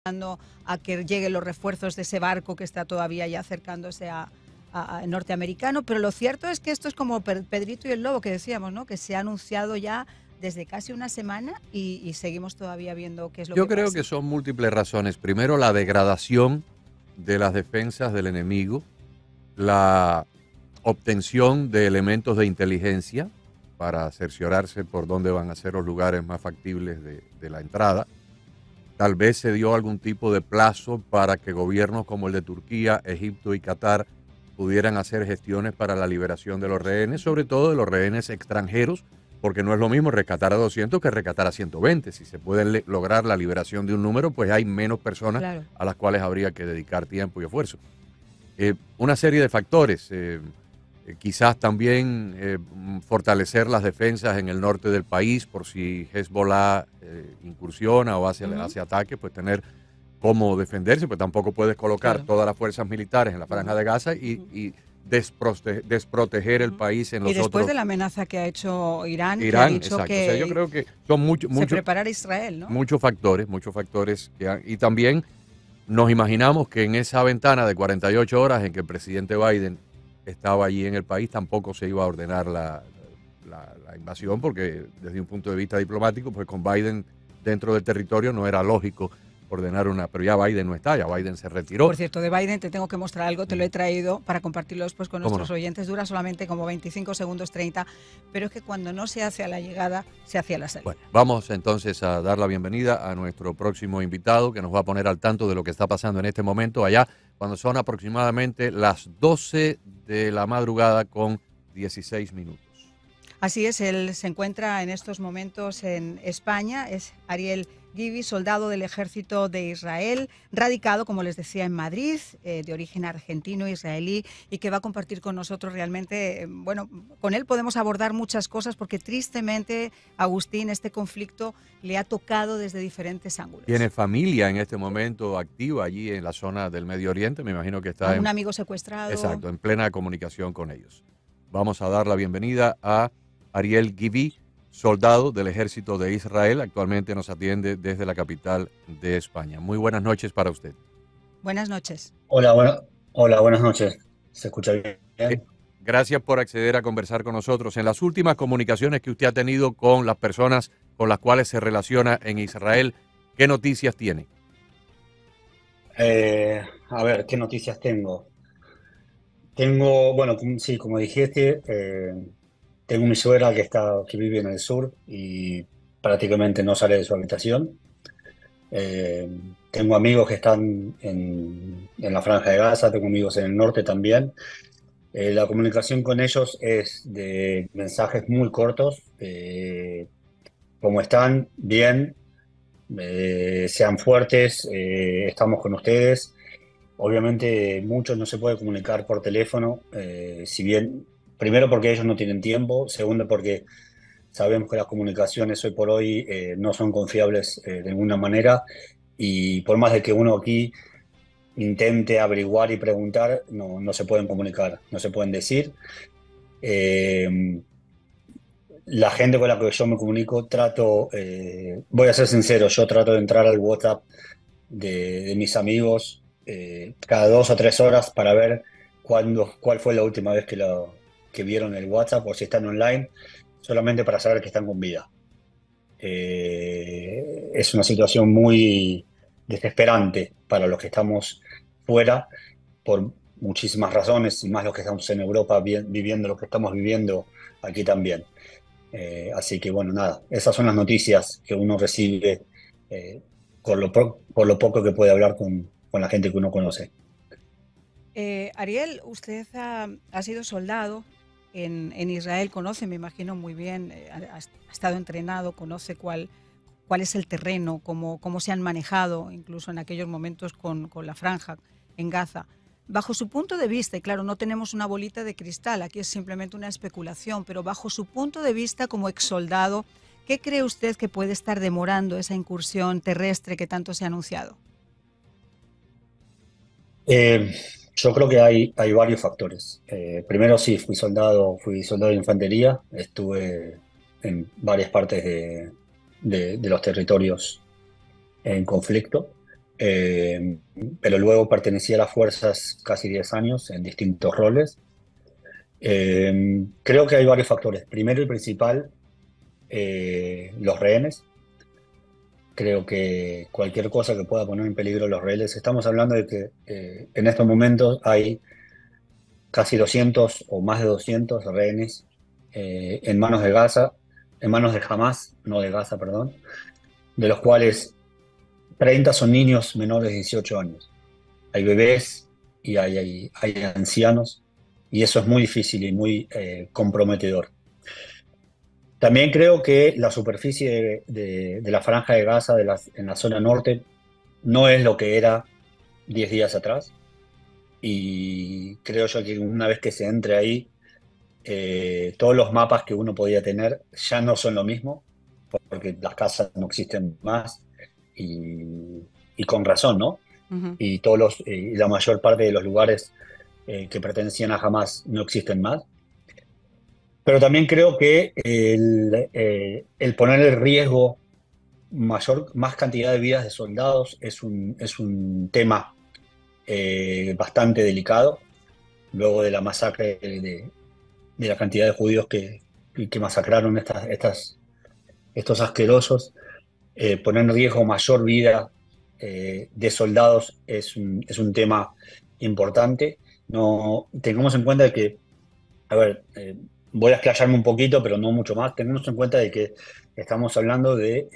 a que lleguen los refuerzos de ese barco que está todavía ya acercándose a norteamericano, pero lo cierto es que esto es como Pedrito y el Lobo que decíamos, ¿no? Que se ha anunciado ya desde casi una semana y seguimos todavía viendo qué es lo que pasa. Yo creo que son múltiples razones. Primero, la degradación de las defensas del enemigo, la obtención de elementos de inteligencia para cerciorarse por dónde van a ser los lugares más factibles de la entrada. Tal vez se dio algún tipo de plazo para que gobiernos como el de Turquía, Egipto y Qatar pudieran hacer gestiones para la liberación de los rehenes, sobre todo de los rehenes extranjeros, porque no es lo mismo rescatar a 200 que rescatar a 120. Si se puede lograr la liberación de un número, pues hay menos personas a las cuales habría que dedicar tiempo y esfuerzo. Una serie de factores. Quizás también fortalecer las defensas en el norte del país por si Hezbollah incursiona o hace ataques, pues tener cómo defenderse, pues tampoco puedes colocar todas las fuerzas militares en la Franja de Gaza y desproteger el país en los otros. Y después de la amenaza que ha hecho Irán, que ha dicho exacto. que o sea, yo creo que son se preparara Israel, ¿no? Muchos factores y también nos imaginamos que en esa ventana de 48 horas en que el presidente Biden estaba allí en el país, tampoco se iba a ordenar la invasión, porque desde un punto de vista diplomático, pues con Biden dentro del territorio no era lógico ordenar pero ya Biden no está, ya Biden se retiró. Por cierto, de Biden te tengo que mostrar algo, te lo he traído para compartirlo después con nuestros oyentes, dura solamente como 25 segundos, 30, pero es que cuando no se hace a la llegada, se hace a la salida. Bueno, vamos entonces a dar la bienvenida a nuestro próximo invitado, que nos va a poner al tanto de lo que está pasando en este momento allá, cuando son aproximadamente las 12 de la madrugada con 16 minutos. Así es, él se encuentra en estos momentos en España, es Ariel Gibby, soldado del ejército de Israel, radicado, como les decía, en Madrid, de origen argentino-israelí, y que va a compartir con nosotros realmente, bueno, con él podemos abordar muchas cosas porque tristemente, Agustín, este conflicto le ha tocado desde diferentes ángulos. Tiene familia en este momento activa allí en la zona del Medio Oriente, me imagino que está un amigo secuestrado. Exacto, en plena comunicación con ellos. Vamos a dar la bienvenida a Ariel Gibby, soldado del ejército de Israel, actualmente nos atiende desde la capital de España. Muy buenas noches para usted. Buenas noches. Hola, buenas noches. ¿Se escucha bien? Gracias por acceder a conversar con nosotros. En las últimas comunicaciones que usted ha tenido con las personas con las cuales se relaciona en Israel, ¿qué noticias tiene? A ver, ¿qué noticias tengo? Bueno, sí, como dijiste, tengo mi suegra que vive en el sur y prácticamente no sale de su habitación. Tengo amigos que están en la Franja de Gaza, tengo amigos en el norte también. La comunicación con ellos es de mensajes muy cortos. ¿Cómo están? Bien. Sean fuertes. Estamos con ustedes. Obviamente muchos no se puede comunicar por teléfono, si bien, primero porque ellos no tienen tiempo, segundo porque sabemos que las comunicaciones hoy por hoy no son confiables de ninguna manera, y por más de que uno aquí intente averiguar y preguntar, no se pueden comunicar, no se pueden decir. La gente con la que yo me comunico voy a ser sincero, yo trato de entrar al WhatsApp de mis amigos cada 2 o 3 horas para ver cuál fue la última vez que vieron el WhatsApp o si están online, solamente para saber que están con vida. Es una situación muy desesperante para los que estamos fuera por muchísimas razones, y más los que estamos en Europa viviendo lo que estamos viviendo aquí también. Así que bueno, nada, esas son las noticias que uno recibe por lo poco que puede hablar con la gente que uno conoce. Ariel, usted ha sido soldado en Israel, conoce, me imagino muy bien, ha estado entrenado, conoce cuál es el terreno, cómo se han manejado, incluso en aquellos momentos con la franja en Gaza. Bajo su punto de vista, y claro, no tenemos una bolita de cristal, aquí es simplemente una especulación, pero bajo su punto de vista como exsoldado, ¿qué cree usted que puede estar demorando esa incursión terrestre que tanto se ha anunciado? Yo creo que hay varios factores. Primero sí, fui soldado de infantería, estuve en varias partes de los territorios en conflicto. eh, pero luego pertenecía a las fuerzas casi 10 años en distintos roles. Creo que hay varios factores. Primero y principal, los rehenes. Creo que cualquier cosa que pueda poner en peligro los rehenes. Estamos hablando de que en estos momentos hay casi 200 o más de 200 rehenes en manos de Gaza, en manos de Hamas, no de Gaza, perdón, de los cuales 30 son niños menores de 18 años. Hay bebés y hay ancianos, y eso es muy difícil y muy comprometedor. También creo que la superficie de la franja de Gaza en la zona norte no es lo que era 10 días atrás, y creo yo que una vez que se entre ahí, todos los mapas que uno podía tener ya no son lo mismo, porque las casas no existen más, y con razón, ¿no? Ujú. Y la mayor parte de los lugares que pertenecían a Hamas no existen más. Pero también creo que el poner en riesgo más cantidad de vidas de soldados es un tema bastante delicado, luego de la masacre de la cantidad de judíos que masacraron estos asquerosos. Poner en riesgo mayor vida de soldados es un tema importante. No, tengamos en cuenta que, a ver, voy a explayarme un poquito, pero no mucho más. Tengamos en cuenta de que estamos hablando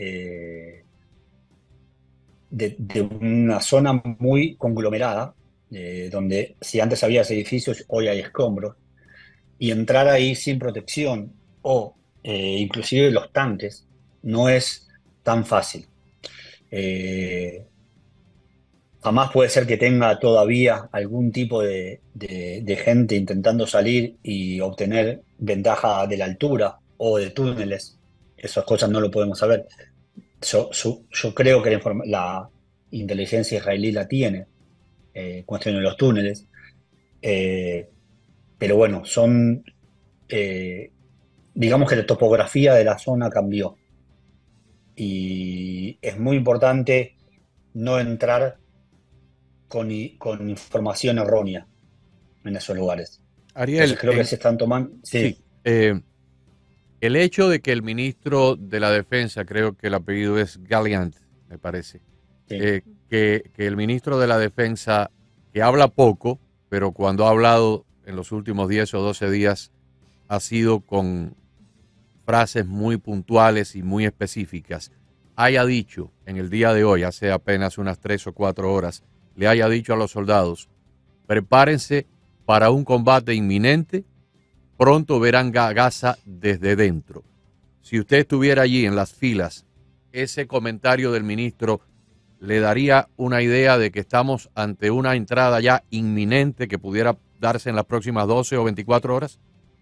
de una zona muy conglomerada, donde si antes había edificios, hoy hay escombros, y entrar ahí sin protección o inclusive los tanques no es tan fácil. Eh, Jamás puede ser que tenga todavía algún tipo de gente intentando salir y obtener ventaja de la altura o de túneles. Esas cosas no lo podemos saber. Yo creo que la inteligencia israelí la tiene, cuestión de los túneles. Eh, pero bueno, eh, digamos que la topografía de la zona cambió, y es muy importante no entrar con información errónea en esos lugares. Entonces Ariel, creo que se están tomando, sí, sí, el hecho de que el ministro de la Defensa, creo que el apellido es Gallant, me parece, sí. que el ministro de la Defensa, que habla poco, pero cuando ha hablado en los últimos 10 o 12 días, ha sido con frases muy puntuales y muy específicas, haya dicho en el día de hoy, hace apenas unas 3 o 4 horas, le haya dicho a los soldados, prepárense para un combate inminente, pronto verán Gaza desde dentro. Si usted estuviera allí en las filas, ese comentario del ministro le daría una idea de que estamos ante una entrada ya inminente que pudiera darse en las próximas 12 o 24 horas.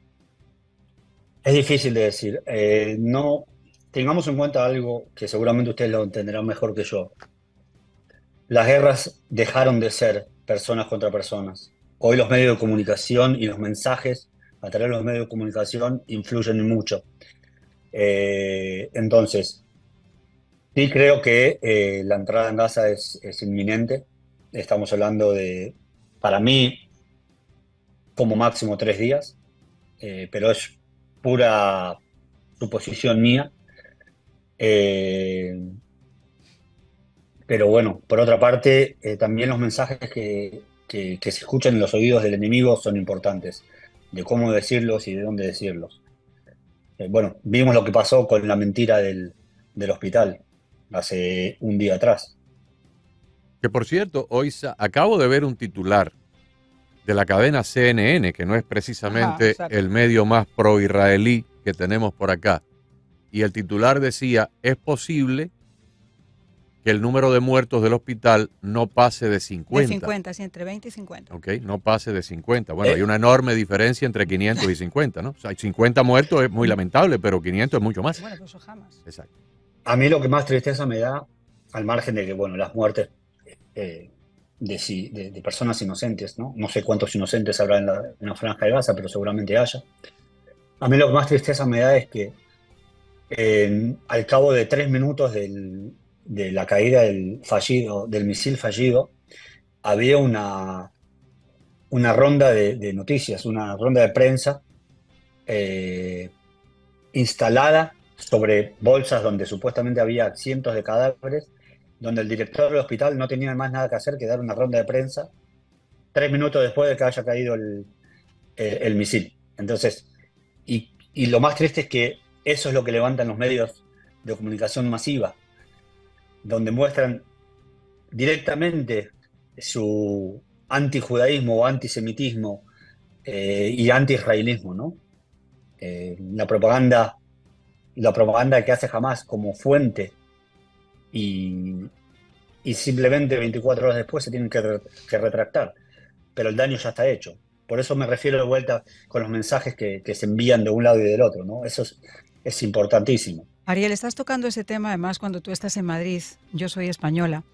Es difícil de decir. No, tengamos en cuenta algo que seguramente ustedes lo entenderán mejor que yo. Las guerras dejaron de ser personas contra personas. Hoy los medios de comunicación y los mensajes a través de los medios de comunicación influyen en mucho. Entonces, sí creo que la entrada en Gaza es inminente. Estamos hablando de, para mí, como máximo 3 días, pero es pura suposición mía. Eh, pero bueno, por otra parte, también los mensajes que se escuchan en los oídos del enemigo son importantes, de cómo decirlos y de dónde decirlos. Bueno, vimos lo que pasó con la mentira del hospital hace un día atrás. Que por cierto, hoy acabo de ver un titular de la cadena CNN, que no es Ajá, precisamente exacto. el medio más pro-israelí que tenemos por acá. Y el titular decía, es posible que el número de muertos del hospital no pase de De 50. 50, sí, entre 20 y 50. ¿Ok? No pase de 50. Bueno, hay Eh, una enorme diferencia entre 500 y 50, ¿no? O sea, 50 muertos es muy lamentable, pero 500 es mucho más. Bueno, pues eso jamás. Exacto. a mí lo que más tristeza me da, al margen de que, bueno, las muertes de personas inocentes, ¿no? No sé cuántos inocentes habrá en la franja de Gaza, pero seguramente haya. A mí lo que más tristeza me da es que al cabo de 3 minutos de la caída del misil fallido, había una ronda de noticias, una ronda de prensa eh, instalada sobre bolsas donde supuestamente había cientos de cadáveres, donde el director del hospital no tenía más nada que hacer que dar una ronda de prensa 3 minutos después de que haya caído el misil. Entonces, y lo más triste es que eso es lo que levantan los medios de comunicación masiva, donde muestran directamente su antijudaísmo o antisemitismo y anti-israelismo, ¿no? La propaganda que hace Hamas como fuente y, y simplemente 24 horas después se tienen que retractar, pero el daño ya está hecho. Por eso me refiero de vuelta con los mensajes que se envían de un lado y del otro, ¿no? Eso es importantísimo. Ariel, estás tocando ese tema además cuando tú estás en Madrid. Yo soy española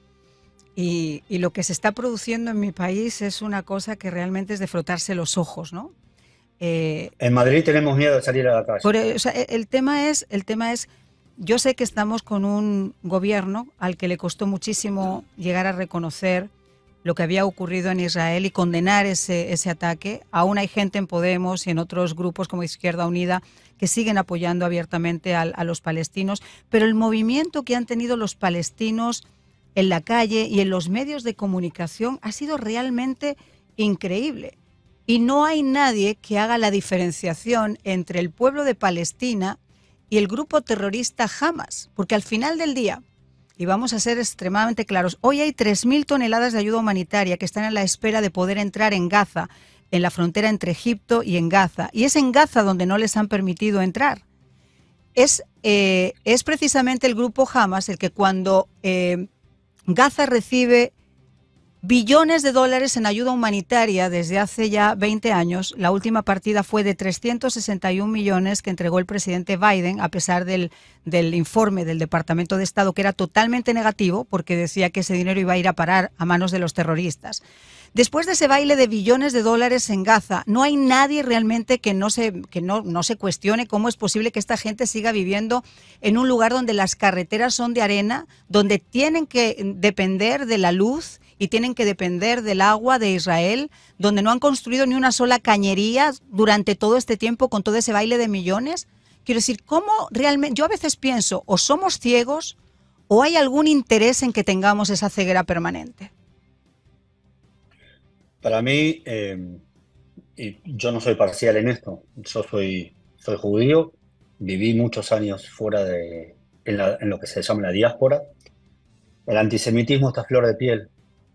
y lo que se está produciendo en mi país es una cosa que realmente es de frotarse los ojos, ¿no? En Madrid tenemos miedo de salir a la calle. O sea, el tema es, yo sé que estamos con un gobierno al que le costó muchísimo llegar a reconocer lo que había ocurrido en Israel y condenar ese ataque. Aún hay gente en Podemos y en otros grupos como Izquierda Unida que siguen apoyando abiertamente a los palestinos, pero el movimiento que han tenido los palestinos en la calle y en los medios de comunicación ha sido realmente increíble. Y no hay nadie que haga la diferenciación entre el pueblo de Palestina y el grupo terrorista Hamas, porque al final del día, y vamos a ser extremadamente claros, hoy hay 3.000 toneladas de ayuda humanitaria que están a la espera de poder entrar en Gaza, en la frontera entre Egipto y en Gaza. Y es en Gaza donde no les han permitido entrar. Es precisamente el grupo Hamas el que cuando Gaza recibe billones de dólares en ayuda humanitaria desde hace ya 20 años. La última partida fue de 361 millones que entregó el presidente Biden, a pesar del informe del Departamento de Estado, que era totalmente negativo, porque decía que ese dinero iba a ir a parar a manos de los terroristas. Después de ese baile de billones de dólares en Gaza, no hay nadie realmente que no se cuestione cómo es posible que esta gente siga viviendo en un lugar donde las carreteras son de arena, donde tienen que depender de la luz y tienen que depender del agua de Israel, donde no han construido ni una sola cañería durante todo este tiempo con todo ese baile de millones. Quiero decir, ¿cómo realmente? Yo a veces pienso, o somos ciegos o hay algún interés en que tengamos esa ceguera permanente. Para mí, y yo no soy parcial en esto, yo soy judío, viví muchos años fuera en lo que se llama la diáspora. El antisemitismo está a flor de piel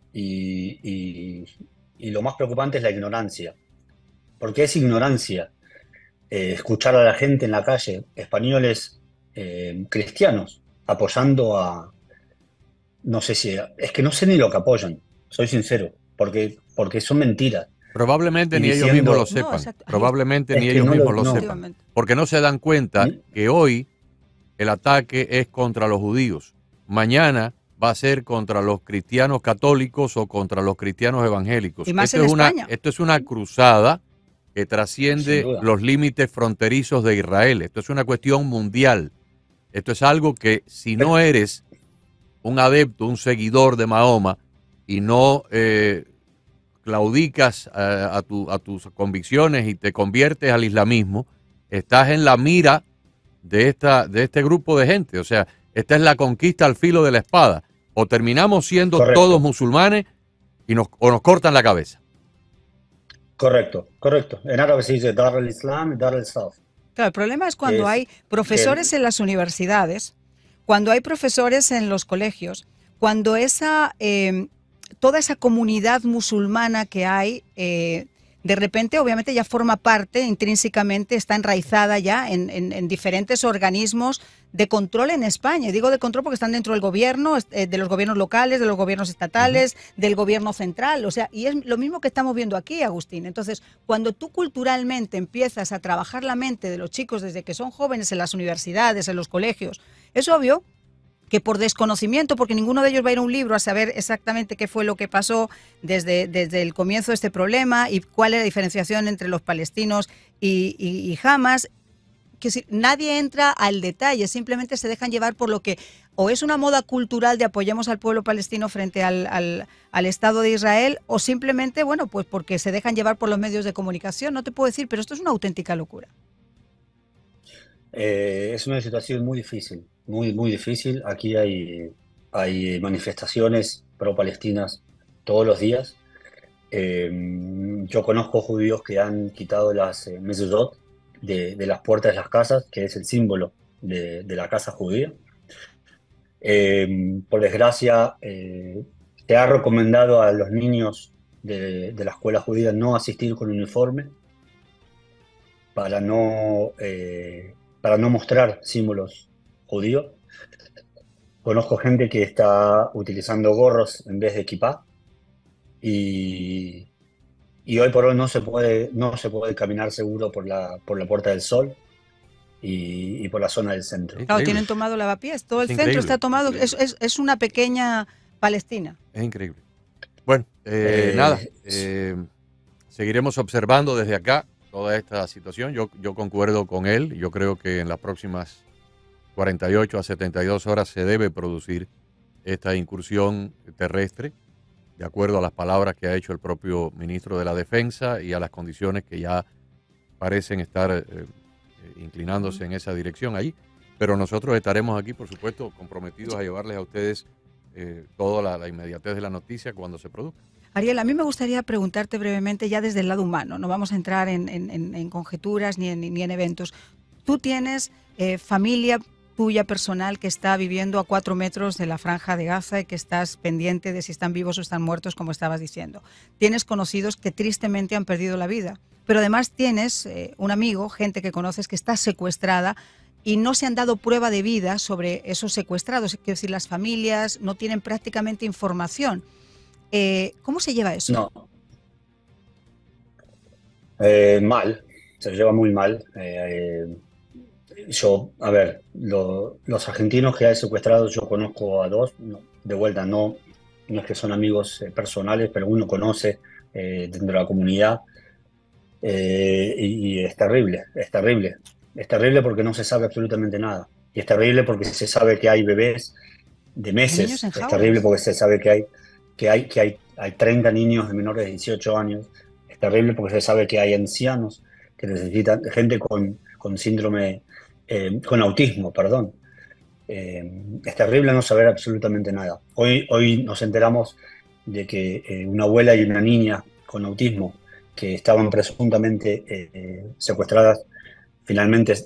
y lo más preocupante es la ignorancia, porque es ignorancia escuchar a la gente en la calle, españoles cristianos, apoyando no sé si, es que no sé ni lo que apoyan, soy sincero, porque son mentiras. Probablemente Y ni ellos mismos lo diciendo, No, sepan. exacto. Probablemente es ni que ellos no mismos lo no. sepan. Efectivamente. Porque no se dan cuenta ¿Mm? que hoy el ataque es contra los judíos. Mañana va a ser contra los cristianos católicos o contra los cristianos evangélicos. Y más en España. Esto es una cruzada que Sin trasciende duda. los límites fronterizos de Israel. Esto es una cuestión mundial. Esto es algo que si no eres un adepto, un seguidor de Mahoma y no claudicas a tus convicciones y te conviertes al islamismo, estás en la mira de este grupo de gente. O sea, esta es la conquista al filo de la espada. O terminamos siendo Correcto. todos musulmanes o nos cortan la cabeza. Correcto. En árabe se dice Dar al-Islam y Dar al-Saf. Claro, el problema es cuando Es hay profesores en las universidades, cuando hay profesores en los colegios, cuando toda esa comunidad musulmana que hay, de repente obviamente ya forma parte intrínsecamente, está enraizada ya en diferentes organismos de control en España. Y digo de control porque están dentro del gobierno, de los gobiernos locales, de los gobiernos estatales, del gobierno central. O sea, y es lo mismo que estamos viendo aquí, Agustín. Entonces, cuando tú culturalmente empiezas a trabajar la mente de los chicos desde que son jóvenes en las universidades, en los colegios, es obvio que por desconocimiento, porque ninguno de ellos va a ir a un libro a saber exactamente qué fue lo que pasó desde el comienzo de este problema y cuál es la diferenciación entre los palestinos y Hamas. que si, nadie entra al detalle, simplemente se dejan llevar por lo que o es una moda cultural de apoyemos al pueblo palestino frente al Estado de Israel, o simplemente, bueno, pues porque se dejan llevar por los medios de comunicación. No te puedo decir, pero esto es una auténtica locura. Es una situación muy difícil, muy difícil. Aquí hay manifestaciones pro-palestinas todos los días. Yo conozco judíos que han quitado las mezuzot de las puertas de las casas, que es el símbolo de la casa judía. Por desgracia, se ha recomendado a los niños de la escuela judía no asistir con uniforme para no mostrar símbolos judíos. Conozco gente que está utilizando gorros en vez de kipá y, y hoy por hoy no se puede caminar seguro por la Puerta del Sol y por la zona del centro. Claro, Increíble. tienen tomado lavapiés, todo Es el centro está tomado, increíble. es una pequeña Palestina. Es increíble. Bueno, nada, Eh, seguiremos observando desde acá toda esta situación. Yo concuerdo con él. Yo creo que en las próximas 48 a 72 horas se debe producir esta incursión terrestre, de acuerdo a las palabras que ha hecho el propio ministro de la Defensa y a las condiciones que ya parecen estar inclinándose en esa dirección ahí. Pero nosotros estaremos aquí, por supuesto, comprometidos a llevarles a ustedes toda la inmediatez de la noticia cuando se produzca. Ariel, a mí me gustaría preguntarte brevemente ya desde el lado humano, no vamos a entrar en conjeturas ni en eventos. Tú tienes familia tuya personal que está viviendo a 4 metros de la franja de Gaza y que estás pendiente de si están vivos o están muertos, como estabas diciendo. Tienes conocidos que tristemente han perdido la vida, pero además tienes un amigo, gente que conoces que está secuestrada y no se han dado prueba de vida sobre esos secuestrados. Quiero decir, las familias no tienen prácticamente información. ¿Cómo se lleva eso? no, mal, se lleva muy mal. A ver, los argentinos que hay secuestrados, yo conozco a dos, de vuelta, no es que son amigos personales, pero uno conoce dentro de la comunidad y es terrible, es terrible. Es terrible porque no se sabe absolutamente nada. Y es terrible porque se sabe que hay bebés de Hay niños meses. en Es terrible jaulas. porque se sabe que hay 30 niños de menores de 18 años. Es terrible porque se sabe que hay ancianos que necesitan, gente con síndrome, con autismo, perdón. Es terrible no saber absolutamente nada. Hoy nos enteramos de que una abuela y una niña con autismo que estaban presuntamente secuestradas, finalmente,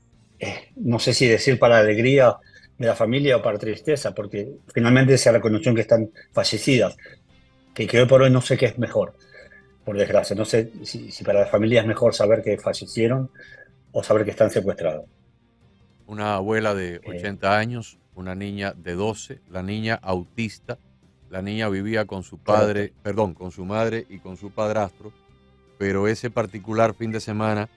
no sé si decir para alegría de la familia o para tristeza, porque finalmente se reconoció que están fallecidas, que hoy por hoy no sé qué es mejor, por desgracia. No sé si para la familia es mejor saber que fallecieron o saber que están secuestrados. Una abuela de Eh, 80 años, una niña de 12, la niña autista. La niña vivía con su correcto. padre, perdón, con su madre y con su padrastro, pero ese particular fin de semana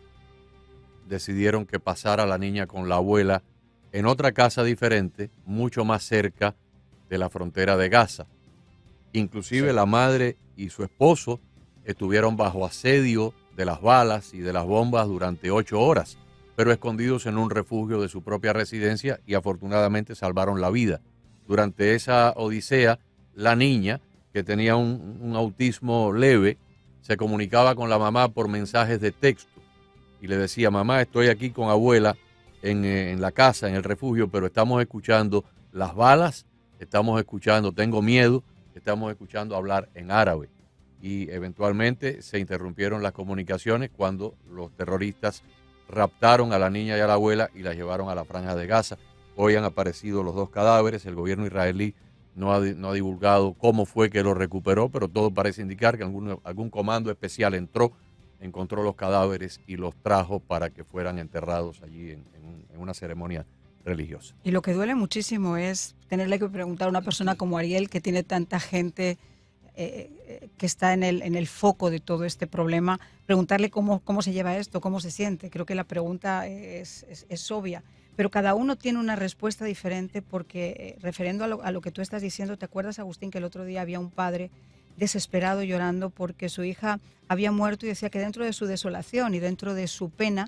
decidieron que pasara la niña con la abuela en otra casa diferente, mucho más cerca de la frontera de Gaza. Inclusive Sí. la madre y su esposo estuvieron bajo asedio de las balas y de las bombas durante 8 horas, pero escondidos en un refugio de su propia residencia y afortunadamente salvaron la vida. Durante esa odisea, la niña, que tenía un autismo leve, se comunicaba con la mamá por mensajes de texto y le decía: mamá, estoy aquí con abuela en la casa, en el refugio, pero estamos escuchando las balas, estamos escuchando, tengo miedo, estamos escuchando hablar en árabe. Y eventualmente se interrumpieron las comunicaciones cuando los terroristas raptaron a la niña y a la abuela y la llevaron a la franja de Gaza. Hoy han aparecido los dos cadáveres. El gobierno israelí no ha divulgado cómo fue que lo recuperó, pero todo parece indicar que algún comando especial entró, encontró los cadáveres y los trajo para que fueran enterrados allí en una ceremonia religiosa. Y lo que duele muchísimo es tenerle que preguntar a una persona como Ariel, que tiene tanta gente que está en el foco de todo este problema, preguntarle cómo se lleva esto, cómo se siente. Creo que la pregunta es obvia, pero cada uno tiene una respuesta diferente porque, referendo a lo que tú estás diciendo, ¿te acuerdas, Agustín, que el otro día había un padre desesperado llorando porque su hija había muerto y decía que dentro de su desolación y dentro de su pena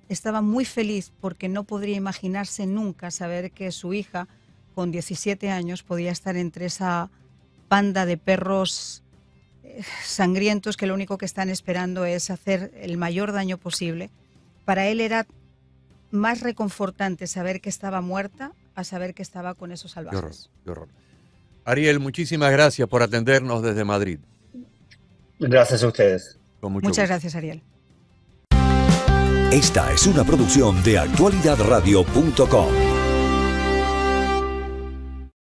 estaba muy feliz porque no podría imaginarse nunca saber que su hija, con 17 años, podía estar entre esa banda de perros sangrientos que lo único que están esperando es hacer el mayor daño posible. Para él era más reconfortante saber que estaba muerta a saber que estaba con esos salvajes. Qué horror, qué horror. Ariel, muchísimas gracias por atendernos desde Madrid. Gracias a ustedes. Con mucho Muchas gusto. gracias, Ariel. Esta es una producción de actualidadradio.com.